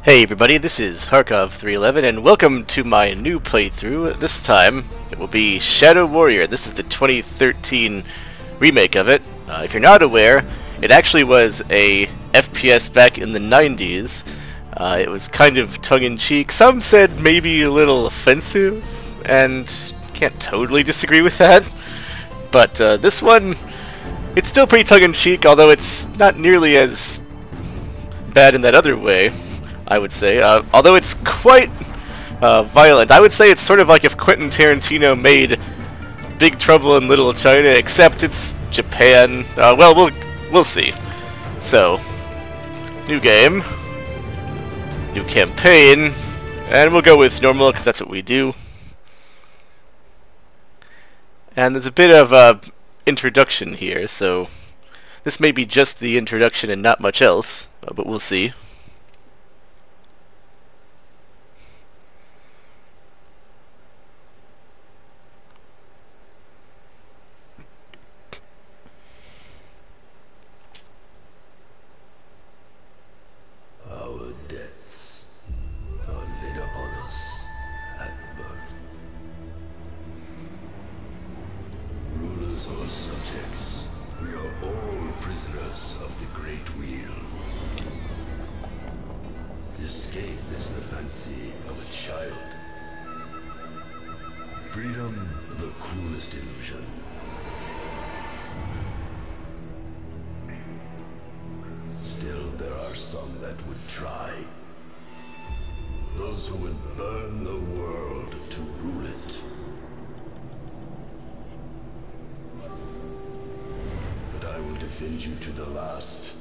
Hey everybody, this is Harkov311 and welcome to my new playthrough. This time it will be Shadow Warrior. This is the 2013 remake of it. If you're not aware, it actually was a FPS back in the 90s. It was kind of tongue-in-cheek. Some said maybe a little offensive, and can't totally disagree with that. But this one, it's still pretty tongue-in-cheek, although it's not nearly as bad in that other way, I would say. Although it's quite violent. I would say it's sort of like if Quentin Tarantino made Big Trouble in Little China, except it's Japan. Well, we'll see. So, new game, new campaign, and we'll go with normal because that's what we do. And there's a bit of introduction here, so this may be just the introduction and not much else, but we'll see. Our deaths are laid upon us at birth. Rulers or subjects, we are all prisoners of the Great Wheel. Escape is the fancy of a child. Freedom, the cruelest illusion. Still, there are some that would try. Those who would burn the world to rule it. But I will defend you to the last.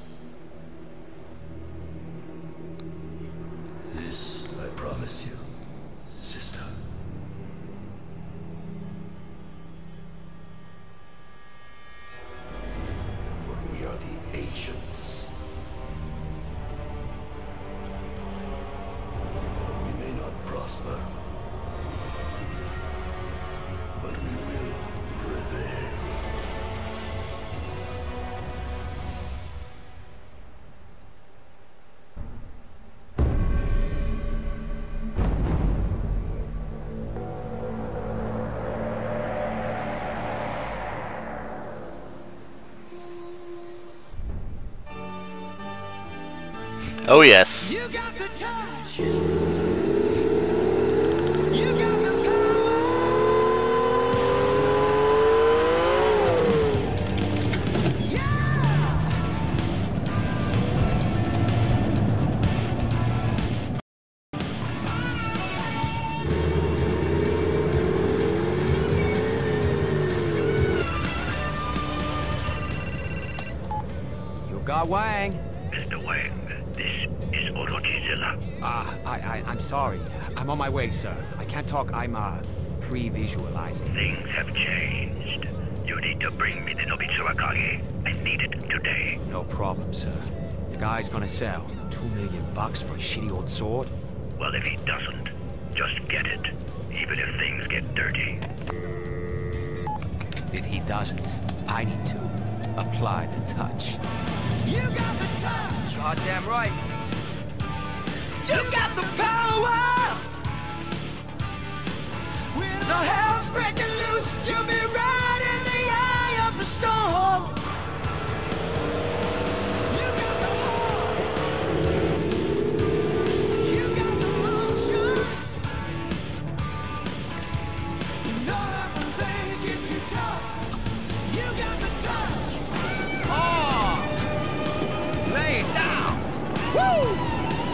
This I promise you, sister. For we are the ancients. We may not prosper, but we will prevail. Oh yes. You got the touch. You got the power. Yeah. You got Wang. Mr. Wang, this is Orojizilla. I'm sorry. I'm on my way, sir. I can't talk. I'm, pre-visualizing. Things have changed. You need to bring me the Nobitsurakage. I need it today. No problem, sir. The guy's gonna sell $2 million for a shitty old sword. Well, if he doesn't, just get it. Even if things get dirty. If he doesn't, I need to apply the touch. You got the touch. Goddamn right. You got the power. When the hell's breaking loose, you'll be right in the eye of the storm. You got the heart. You got the motion. You know that when things get too tough, you got the touch. Oh, lay it down. Woo!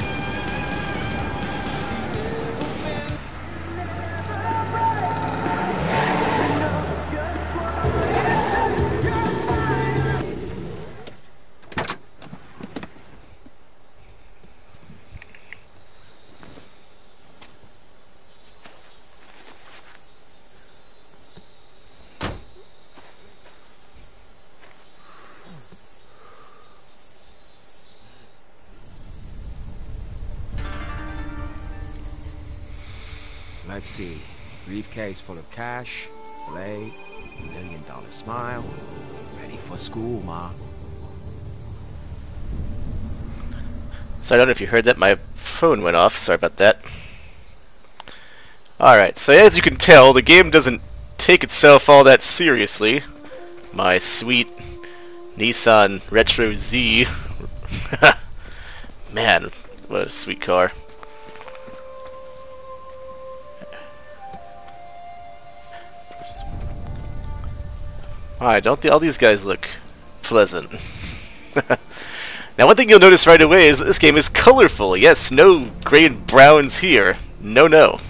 Let's see. Briefcase full of cash, blade, $1 million smile. Ready for school, Ma. So I don't know if you heard that, my phone went off. Sorry about that. Alright, so as you can tell, the game doesn't take itself all that seriously. My sweet Nissan Retro Z. Man, what a sweet car. Alright, don't all these guys look pleasant? Now, one thing you'll notice right away is that this game is colorful. Yes, no gray and browns here. No, no.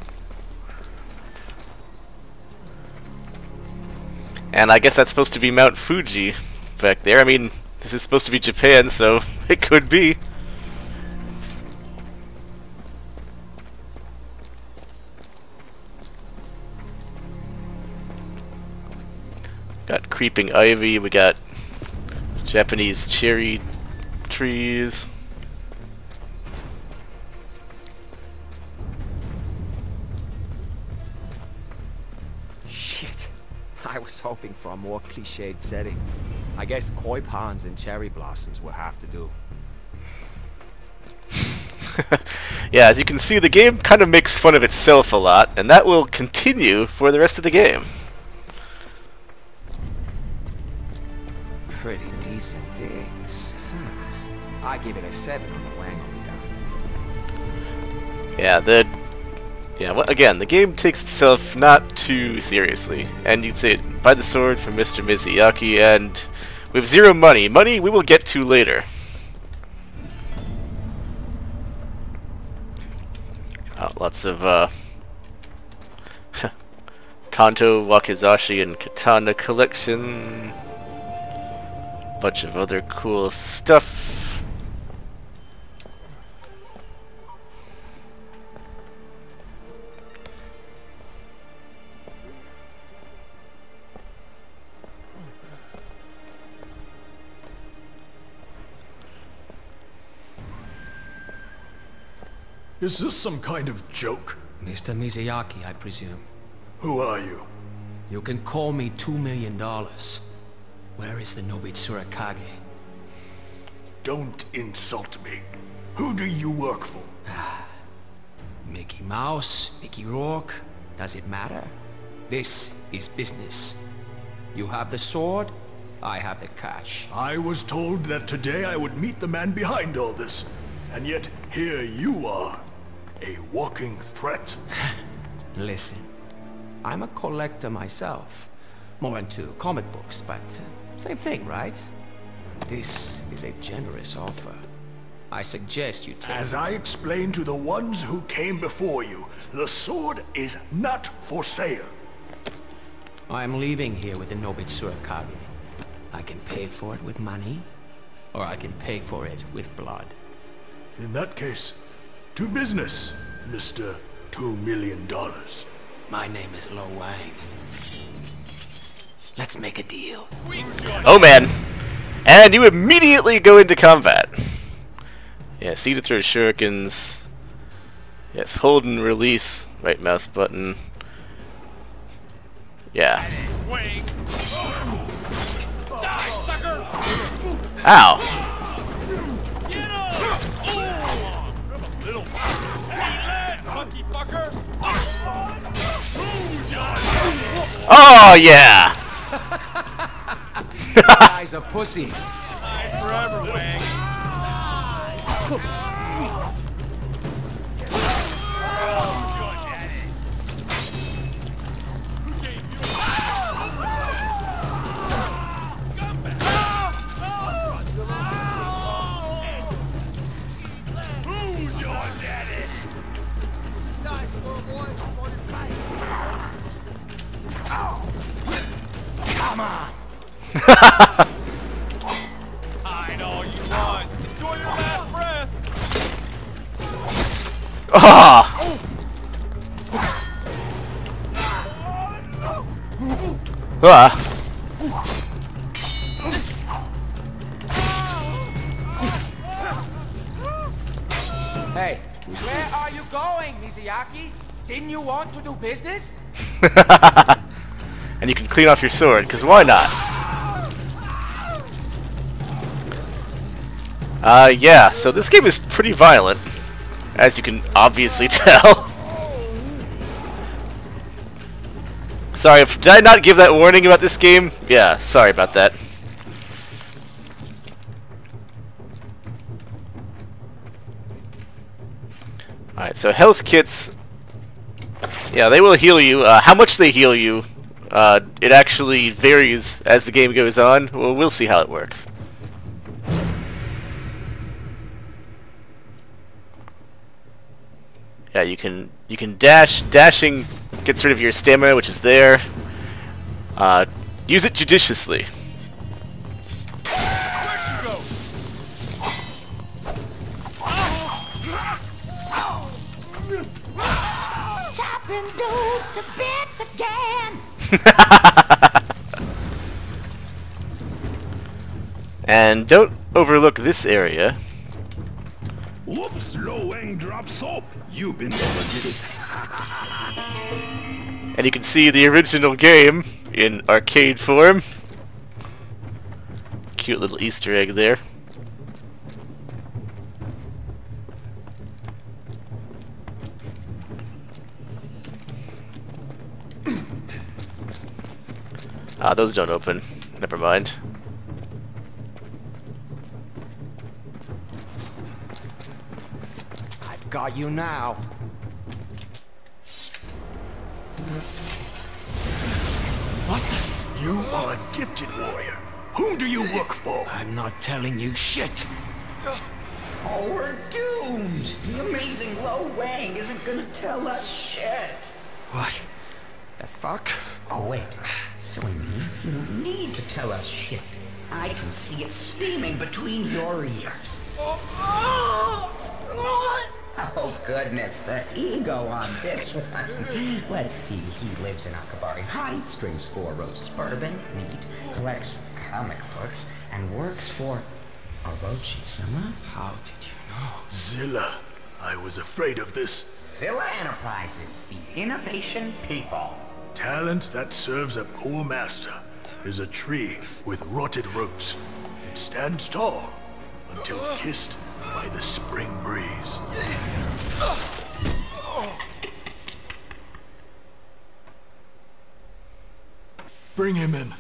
And I guess that's supposed to be Mount Fuji back there. I mean, this is supposed to be Japan, so it could be. Got creeping ivy, we got Japanese cherry trees. Shit. I was hoping for a more cliched setting. I guess koi ponds and cherry blossoms will have to do. Yeah, as you can see, the game kind of makes fun of itself a lot, and that will continue for the rest of the game. Pretty decent digs. I give it a 7 on the Wang. Yeah, well, again, the game takes itself not too seriously, and you'd say, buy the sword from Mr. Mizuyaki, and we have 0 money. Money we will get to later. Lots of Tanto, Wakizashi, and Katana collection. Bunch of other cool stuff. Is this some kind of joke? Mr. Mizuyaki, I presume. Who are you? You can call me $2 million. Where is the Nobitsura Kage? Don't insult me. Who do you work for? Mickey Mouse, Mickey Rourke, does it matter? This is business. You have the sword, I have the cash. I was told that today I would meet the man behind all this. And yet, here you are. A walking threat. Listen, I'm a collector myself. More into comic books, but same thing, right? This is a generous offer. I suggest you take... As I explained to the ones who came before you, the sword is not for sale. I'm leaving here with the Nobitsura Kage. I can pay for it with money, or I can pay for it with blood. In that case, to business, Mr. $2 million. My name is Lo Wang. Let's make a deal. Oh man! And you immediately go into combat. Yeah, C to throw shurikens. Yes, hold and release. Right mouse button. Yeah. Ow! Oh yeah! Guys are pussies. Forever, Wang. Hide all you want. Enjoy your last breath. Ah! Ah! Hey, where are you going, Mizuyaki? Didn't you want to do business? And you can clean off your sword, because why not? Yeah, so this game is pretty violent. as you can obviously tell. Sorry, did I not give that warning about this game? Yeah, sorry about that. Alright, so health kits, yeah, they will heal you. How much they heal you, it actually varies as the game goes on. Well, we'll see how it works. Yeah, you can dash. Dashing gets rid of your stamina, which is there. Use it judiciously. Chopping dudes to bits again. And don't overlook this area. Whoops, low wing drops off. You've been overlooked. And you can see the original game in arcade form. Cute little Easter egg there. Ah, those don't open. Never mind. I've got you now. What the? You are a gifted warrior. Whom do you work for? I'm not telling you shit. Oh, we're doomed! The amazing Lo Wang isn't gonna tell us shit! What? The fuck? Oh, wait. Silly me. You don't need to tell us shit. I can see it steaming between your ears. Oh, goodness, the ego on this one. Let's see, he lives in Akabari Heights, drinks 4 roses bourbon, neat, collects comic books, and works for Orochi-sama? How did you know? Zilla, I was afraid of this. Zilla Enterprises, the innovation people. Talent that serves a poor master is a tree with rotted roots. It stands tall until kissed by the spring breeze. Bring him in.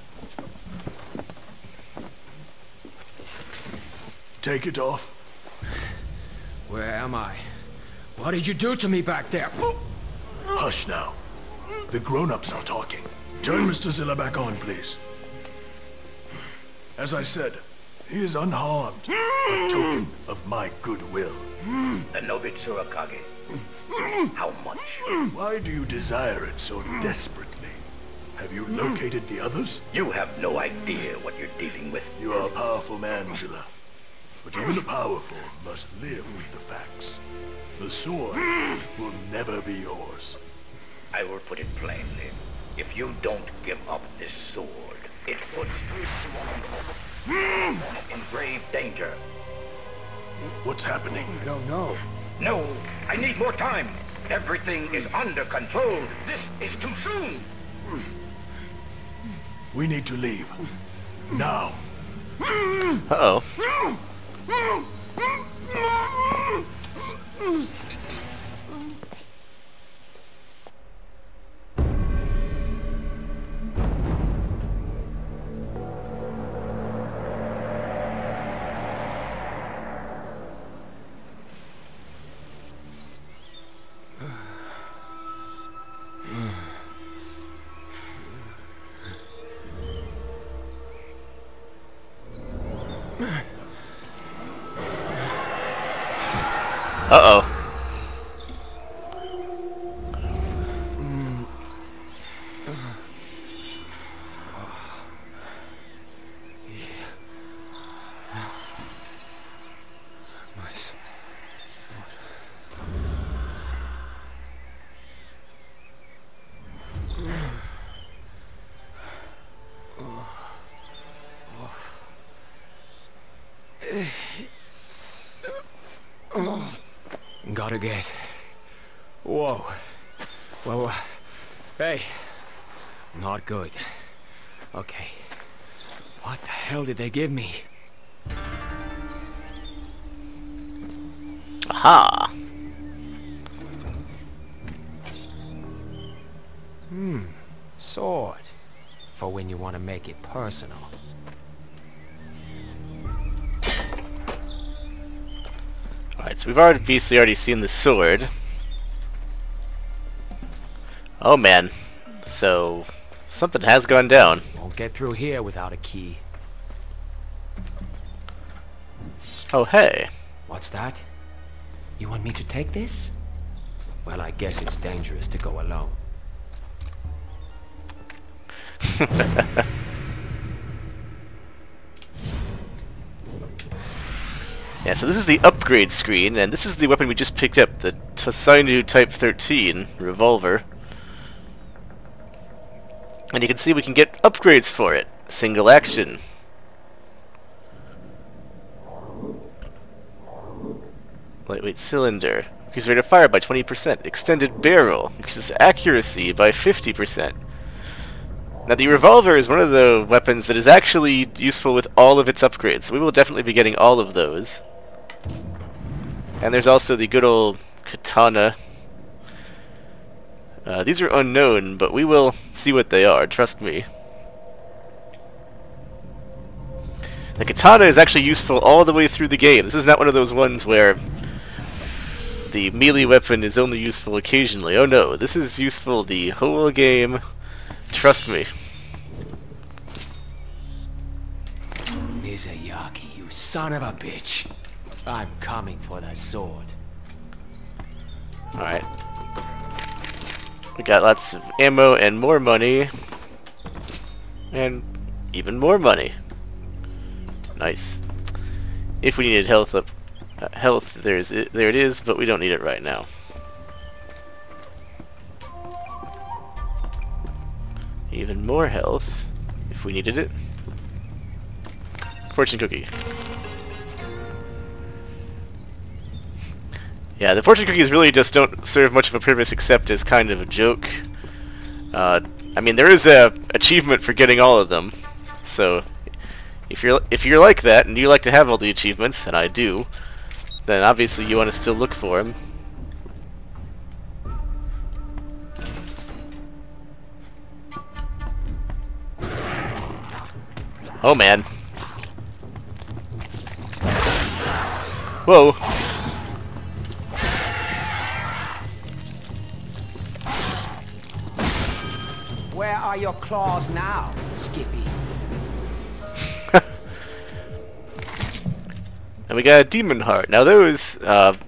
Take it off. Where am I? What did you do to me back there? Hush now. The grown-ups are talking. Turn Mr. Zilla back on, please. As I said, he is unharmed. A token of my goodwill. The Nobitsura Kage. How much? Why do you desire it so desperately? Have you located the others? You have no idea what you're dealing with. You are a powerful man, Zilla. But even the powerful must live with the facts. The sword will never be yours. I will put it plainly. If you don't give up this sword, it puts you in grave danger. What's happening? I don't know. No, I need more time. Everything is under control. This is too soon. We need to leave. Now. Uh-oh. Uh-oh. Gotta get... Whoa. Well, hey. Not good. Okay. What the hell did they give me? Aha! sword. For when you want to make it personal. Alright, so we've obviously already seen the sword. Oh man. So, something has gone down. Won't get through here without a key. Oh hey. What's that? You want me to take this? Well, I guess it's dangerous to go alone. Yeah, so this is the upgrade screen, and this is the weapon we just picked up, the Tasainu Type 13 revolver. And you can see we can get upgrades for it. Single action. Lightweight cylinder. Increases rate of fire by 20%. Extended barrel. Increases accuracy by 50%. Now the revolver is one of the weapons that is actually useful with all of its upgrades, so we will definitely be getting all of those. And there's also the good old katana. These are unknown, but we will see what they are, trust me. The katana is actually useful all the way through the game. This is not one of those ones where the melee weapon is only useful occasionally. Oh no, this is useful the whole game. Trust me. Mizuyaki, you son of a bitch. I'm coming for that sword. Alright. We got lots of ammo and more money. And even more money. Nice. If we needed health up, there it is, but we don't need it right now. Even more health, if we needed it. Fortune cookie. Yeah, the fortune cookies really just don't serve much of a purpose except as kind of a joke. I mean, there is a achievement for getting all of them, so if you're like that and you like to have all the achievements, and I do, then obviously you want to still look for them. Oh man. Whoa. Where are your claws now, Skippy? And we got a demon heart. Now those,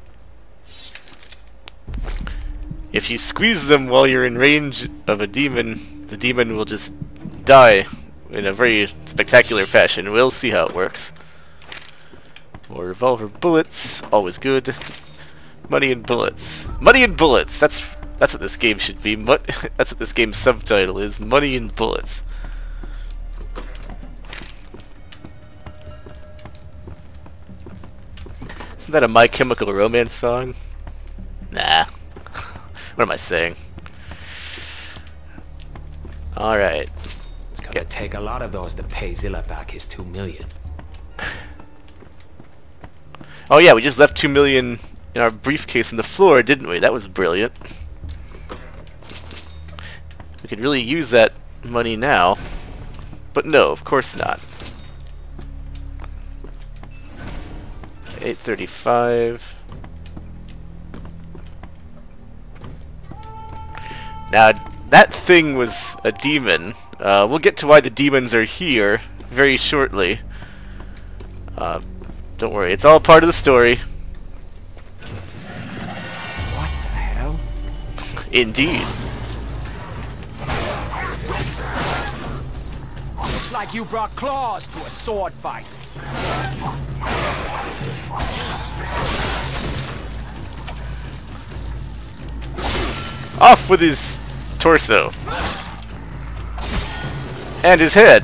if you squeeze them while you're in range of a demon, the demon will just die in a very spectacular fashion. We'll see how it works. More revolver bullets, always good. Money and bullets. Money and bullets! That's what this game should be. That's what this game's subtitle is. Money and bullets. Isn't that a My Chemical Romance song? Nah. What am I saying? Alright. It's gonna take a lot of those to pay Zilla back his 2 million. Oh yeah, we just left 2 million in our briefcase on the floor, didn't we? That was brilliant. We could really use that money now. But no, of course not. 835. Now, that thing was a demon. We'll get to why the demons are here very shortly. Don't worry, it's all part of the story. What the hell? Indeed. Looks like you brought claws to a sword fight. Off with his torso. And his head.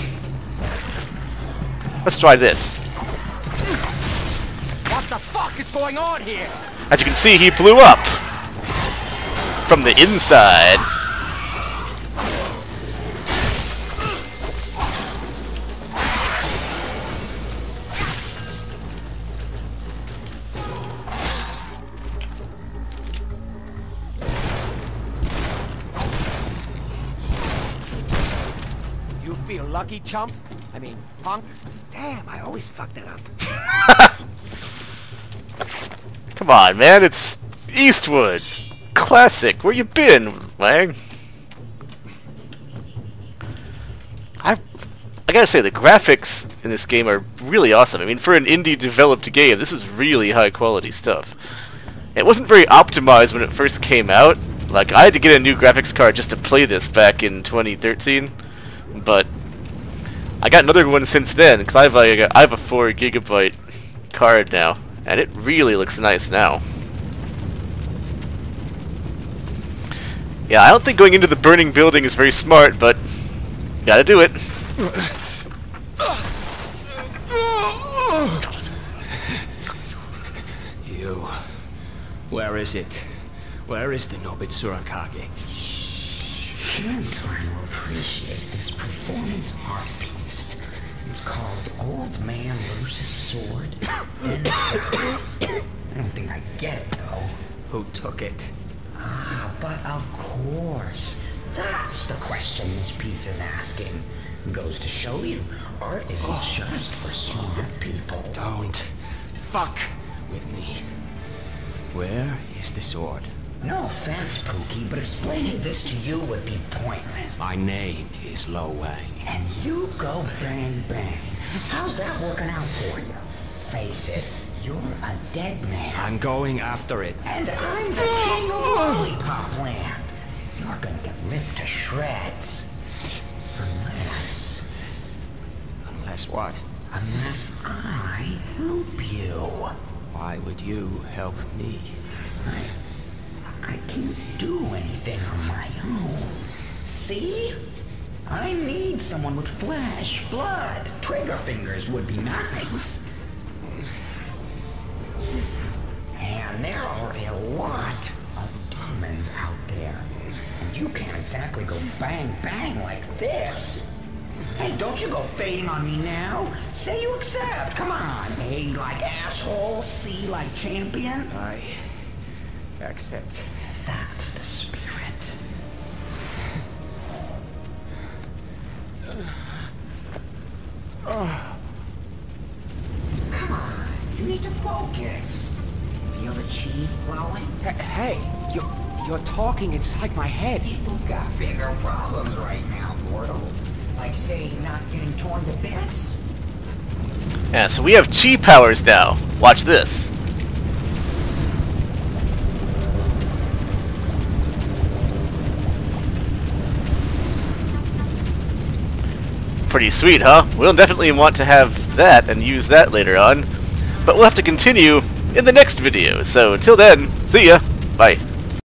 Let's try this. What the fuck is going on here? As you can see, he blew up from the inside. feel lucky, chump? I mean, punk? Damn, I always fuck that up. Come on, man, it's Eastwood. Classic. Where you been, Lang? I gotta say, the graphics in this game are really awesome. I mean, for an indie-developed game, this is really high-quality stuff. It wasn't very optimized when it first came out. Like, I had to get a new graphics card just to play this back in 2013, but I got another one since then, because I have a 4 gigabyte card now, and it really looks nice now. Yeah, I don't think going into the burning building is very smart, but gotta do it. You. Where is it? Where is the Nobitsura Kage? I'm trying to appreciate this performance art piece. It's called Old Man Loses Sword and Dies. I don't think I get it, though. Who took it? Ah, but of course. That's the question this piece is asking. Goes to show you, art isn't just for smart people. Don't fuck with me. Where is the sword? No offense, Pookie, but explaining this to you would be pointless. My name is Lo Wang. And you go bang bang. How's that working out for you? Face it, you're a dead man. I'm going after it. And I'm the king of Lollipop Land. You're gonna get ripped to shreds. Unless what? Unless I help you. Why would you help me? I can't do anything on my own. See? I need someone with flesh, blood. Trigger fingers would be nice. And there are a lot of demons out there. And you can't exactly go bang bang like this. Hey, don't you go fading on me now. Say you accept. Come on. A like asshole, C like champion. I accept. That's the spirit. Come on. You need to focus. Feel the chi flowing? Hey, you're talking inside my head. You've got bigger problems right now, mortal. Like, say, not getting torn to bits? Yeah, so we have chi powers now. Watch this. Pretty sweet, huh? We'll definitely want to have that and use that later on. But we'll have to continue in the next video. So until then, see ya. Bye.